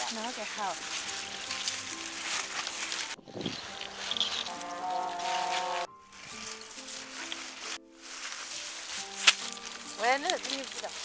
那个好。我也那个真的不知道。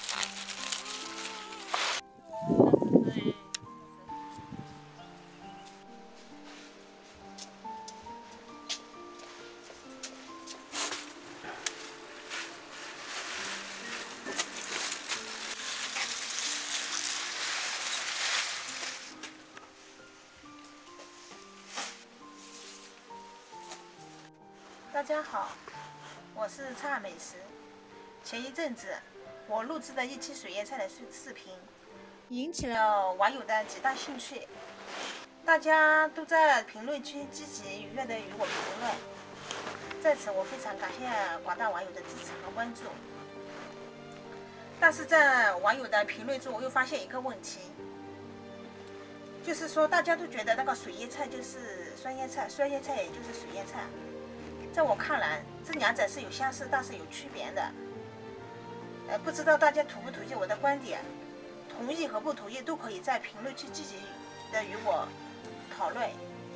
大家好，我是差美食。前一阵子我录制的一期水叶菜的视频，引起了网友的极大兴趣，大家都在评论区积极踊跃地与我评论。在此，我非常感谢广大网友的支持和关注。但是在网友的评论中，我又发现一个问题，就是说大家都觉得那个水叶菜就是酸叶菜，酸叶菜也就是水叶菜。在我看来，这两者是有相似，但是有区别的。不知道大家同不同意我的观点？同意和不同意都可以在评论区积极的与我讨论。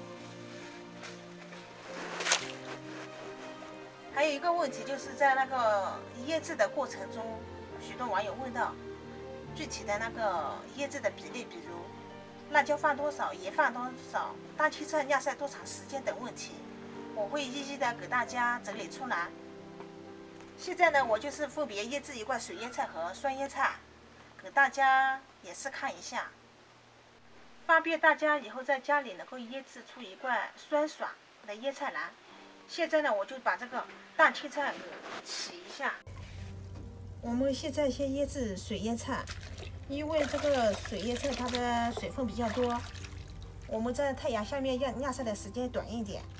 还有一个问题，就是在那个腌制的过程中，许多网友问到具体的那个腌制的比例，比如辣椒放多少，盐放多少，大青菜晾晒多长时间等问题。我会一一的给大家整理出来。现在呢，我就是分别腌制一罐水叶菜和酸叶菜，给大家也是看一下，方便大家以后在家里能够腌制出一罐酸爽的腌菜来。现在呢，我就把这个大青菜给洗一下。我们现在先腌制水叶菜，因为这个水叶菜它的水分比较多，我们在太阳下面晾晒的时间短一点。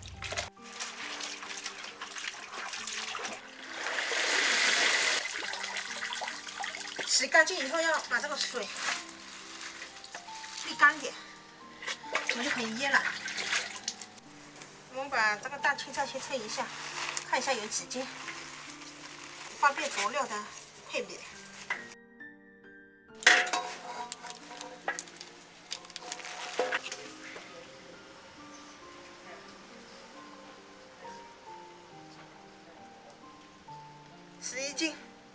洗干净以后，要把这个水沥干点，我们就可以腌了。我们把这个大青菜先称一下，看一下有几斤，方便佐料的配比。11斤。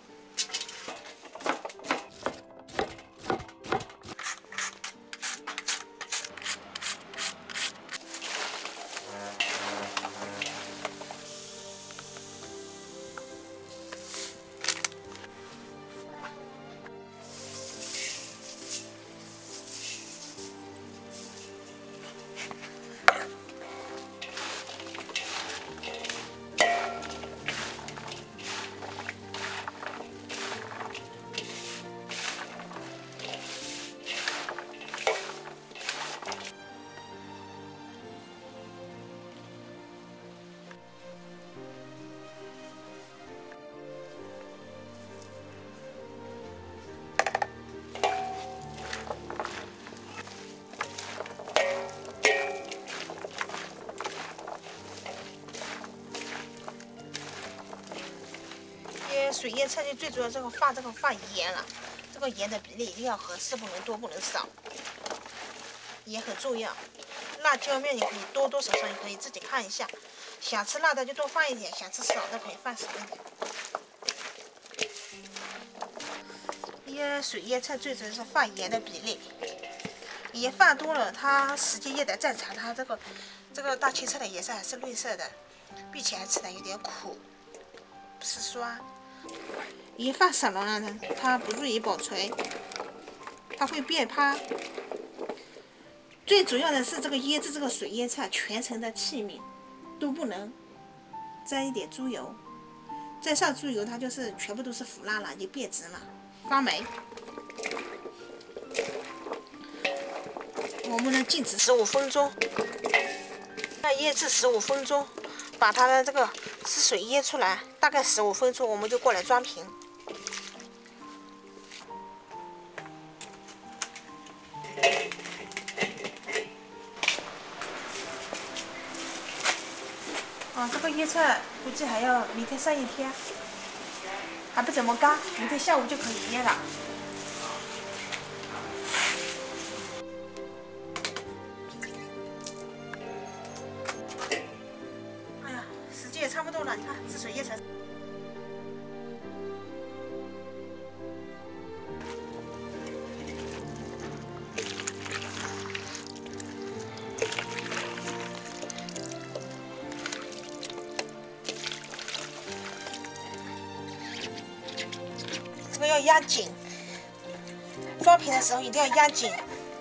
水叶菜就最主要放盐了，这个盐的比例一定要合适，不能多不能少，盐很重要。辣椒面你可以多多少少，你可以自己看一下，想吃辣的就多放一点，想吃少的可以放少一点。腌水叶菜最主要是放盐的比例，盐放多了，它时间腌得再长，它这个大青菜的颜色还是绿色的，并且还吃的有点苦，不是酸。盐放少了呢，它不容易保存，它会变趴。最主要的是这个腌制这个水叶菜，全程的器皿都不能沾一点猪油，沾上猪油它就是全部都是腐烂了，就变质了，发霉。我们呢静止15分钟，要腌制15分钟，把它的这个汁水腌出来，大概15分钟，我们就过来装瓶。这个腌菜估计还要明天上一天，还不怎么干，明天下午就可以腌了。 压紧，装瓶的时候一定要压紧。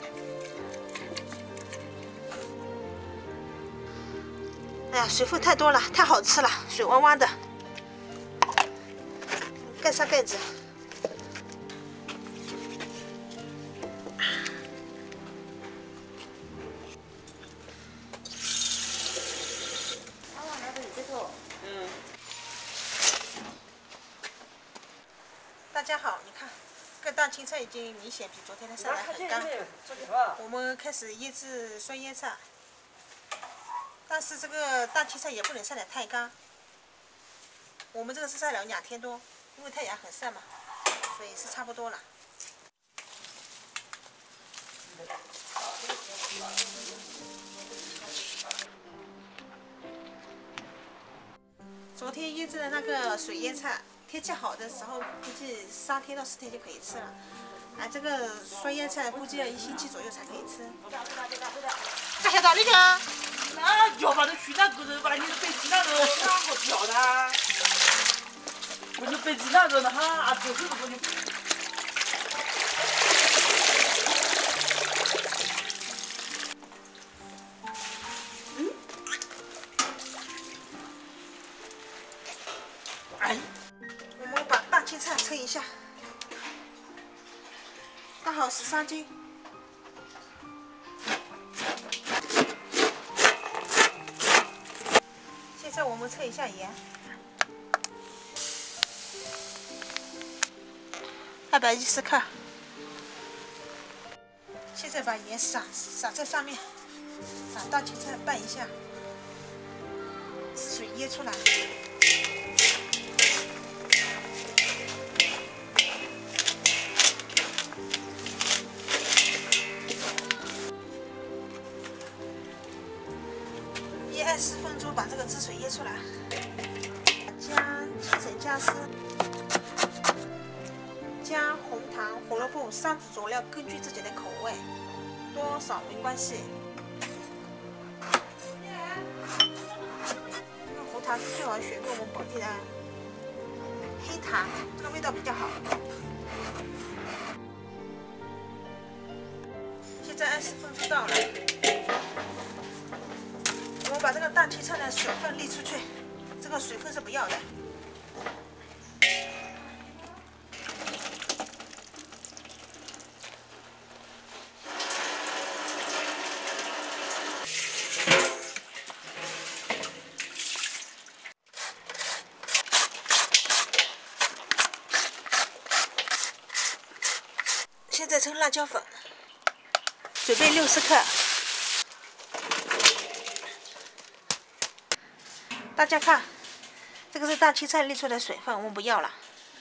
哎呀，水分太多了，太好吃了，水汪汪的。盖上盖子。大家好，你看，这大青菜已经明显比昨天的晒得很干。我们开始腌制酸椰菜，但是这个大青菜也不能晒得太干。我们这个是晒了2天多，因为太阳很晒嘛，所以是差不多了。昨天腌制的那个水椰菜，天气好的时候估计3天到4天就可以吃了。哎，这个酸椰菜估计要1星期左右才可以吃。这晓得那个？ 那要把它去那个人把你的北京那个哪个掉的？我就北京那个哈，就是我就。哎， 我们把大青菜称一下，刚好13斤。现在我们测一下盐，210克。现在把盐撒在上面，把大青菜拌一下，水椰出来。腌20分钟，把这个汁水腌出来。加七层姜丝，加红糖、胡萝卜3种佐料，根据自己的口味，多少没关系。这个红糖最好选个我们本地的黑糖，这个味道比较好。现在20分钟到了。我们把这个大青菜的水分沥出去，这个水分是不要的。现在称辣椒粉，准备60克。大家看，这个是大青菜沥出的水分，我们不要了。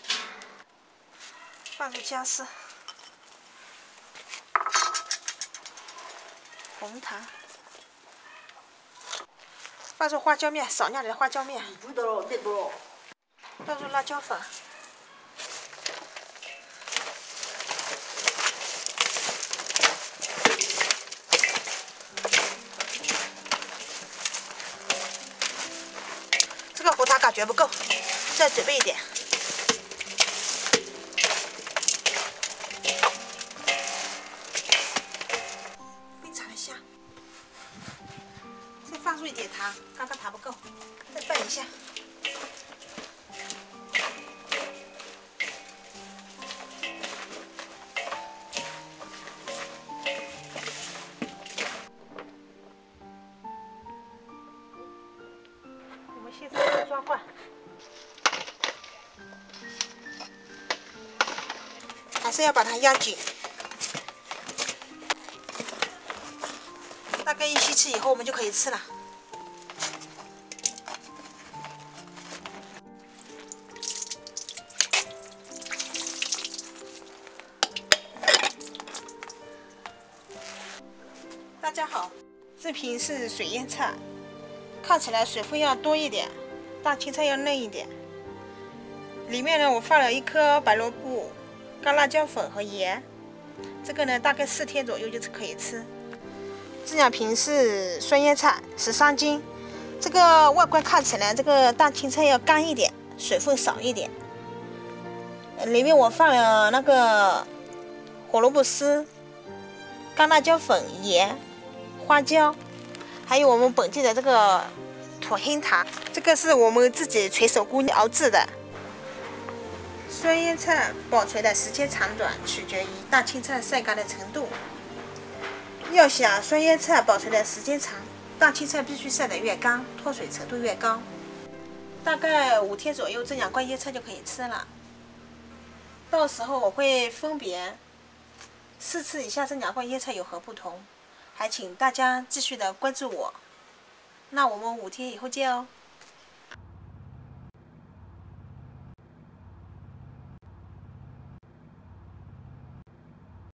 放入姜丝、红糖，放入花椒面，少量的花椒面，倒入辣椒粉。这个胡糖感觉不够，再准备一点。非常的香。再放入一点糖，刚刚糖不够，再拌一下。现在抓拌，还是要把它压紧。大概1星期以后，我们就可以吃了。大家好，这瓶是水腌菜。看起来水分要多一点，大青菜要嫩一点。里面呢，我放了1颗白萝卜、干辣椒粉和盐。这个呢，大概4天左右就可以吃。这2瓶是酸腌菜，13斤。这个外观看起来，这个大青菜要干一点，水分少一点。 里面我放了那个胡萝卜丝、干辣椒粉、盐、花椒，还有我们本地的这个土黑糖，这个是我们自己纯手工熬制的。酸叶菜保存的时间长短取决于大青菜晒干的程度。要想酸叶菜保存的时间长，大青菜必须晒得越干，脱水程度越高。大概5天左右，这2罐叶菜就可以吃了。到时候我会分别试吃一下这2罐叶菜有何不同，还请大家继续的关注我。那我们5天以后见哦。